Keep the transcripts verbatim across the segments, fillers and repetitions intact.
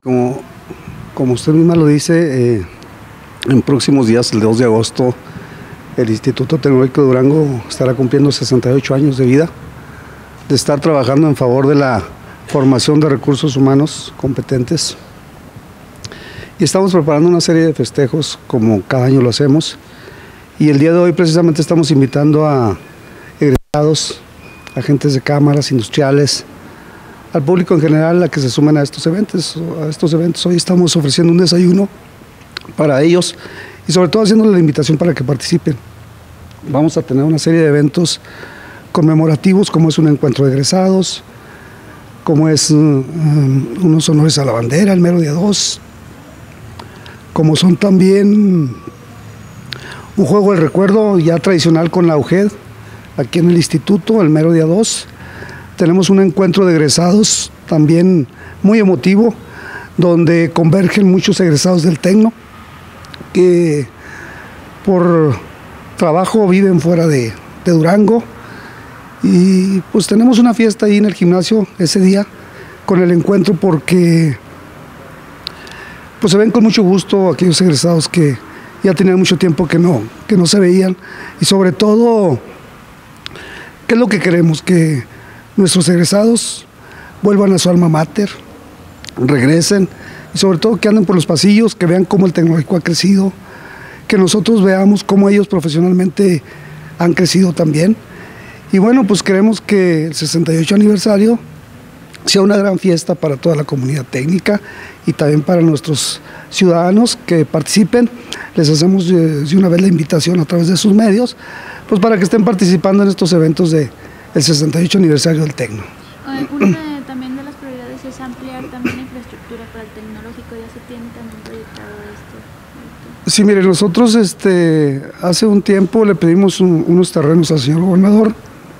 Como, como usted misma lo dice, eh, en próximos días, el dos de agosto, el Instituto Tecnológico de Durango estará cumpliendo sesenta y ocho años de vida, de estar trabajando en favor de la formación de recursos humanos competentes. Y estamos preparando una serie de festejos, como cada año lo hacemos. Y el día de hoy precisamente estamos invitando a egresados, agentes de cámaras, industriales, al público en general a que se sumen a estos eventos. A estos eventos hoy estamos ofreciendo un desayuno para ellos y sobre todo haciéndoles la invitación para que participen. Vamos a tener una serie de eventos conmemorativos, como es un encuentro de egresados, como es um, unos honores a la bandera, el mero día dos, como son también un juego del recuerdo ya tradicional con la U G E D, aquí en el instituto, el mero día dos. Tenemos un encuentro de egresados también muy emotivo, donde convergen muchos egresados del Tecno, que por trabajo viven fuera de, de Durango. Y pues tenemos una fiesta ahí en el gimnasio ese día con el encuentro, porque pues se ven con mucho gusto aquellos egresados que ya tenían mucho tiempo que no, que no se veían. Y sobre todo, ¿qué es lo que queremos? Que nuestros egresados vuelvan a su alma mater, regresen y sobre todo que anden por los pasillos, que vean cómo el tecnológico ha crecido, que nosotros veamos cómo ellos profesionalmente han crecido también. Y bueno, pues queremos que el sesenta y ocho aniversario sea una gran fiesta para toda la comunidad técnica y también para nuestros ciudadanos que participen. Les hacemos de una vez la invitación a través de sus medios, pues para que estén participando en estos eventos de el sesenta y ocho aniversario del Tecno. Una de, también de las prioridades es ampliar también la infraestructura para el tecnológico. ¿Ya se tiene también proyectado esto? Sí, mire, nosotros este, hace un tiempo le pedimos un, unos terrenos al señor gobernador.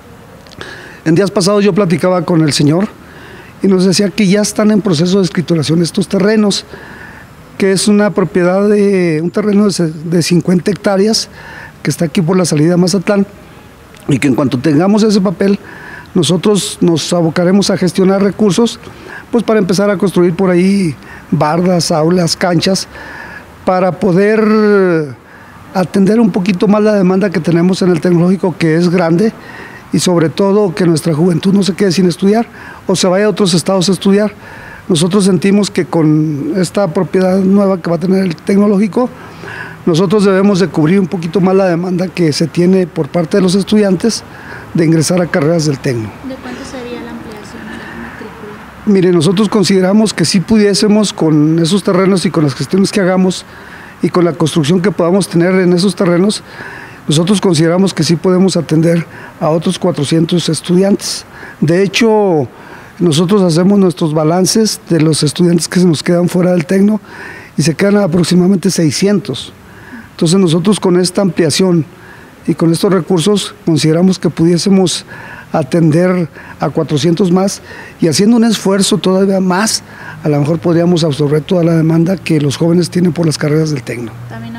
En días pasados yo platicaba con el señor y nos decía que ya están en proceso de escrituración estos terrenos, que es una propiedad de un terreno de, de cincuenta hectáreas que está aquí por la salida de Mazatlán, y que en cuanto tengamos ese papel, nosotros nos abocaremos a gestionar recursos, pues para empezar a construir por ahí bardas, aulas, canchas, para poder atender un poquito más la demanda que tenemos en el tecnológico, que es grande, y sobre todo que nuestra juventud no se quede sin estudiar o se vaya a otros estados a estudiar. Nosotros sentimos que con esta propiedad nueva que va a tener el tecnológico, nosotros debemos de cubrir un poquito más la demanda que se tiene por parte de los estudiantes de ingresar a carreras del Tecno. ¿De cuánto sería la ampliación de la matrícula? Mire, nosotros consideramos que si pudiésemos, con esos terrenos y con las gestiones que hagamos y con la construcción que podamos tener en esos terrenos, nosotros consideramos que sí podemos atender a otros cuatrocientos estudiantes. De hecho, nosotros hacemos nuestros balances de los estudiantes que se nos quedan fuera del Tecno y se quedan aproximadamente seiscientos. Entonces nosotros con esta ampliación y con estos recursos consideramos que pudiésemos atender a cuatrocientos más, y haciendo un esfuerzo todavía más, a lo mejor podríamos absorber toda la demanda que los jóvenes tienen por las carreras del Tecno. También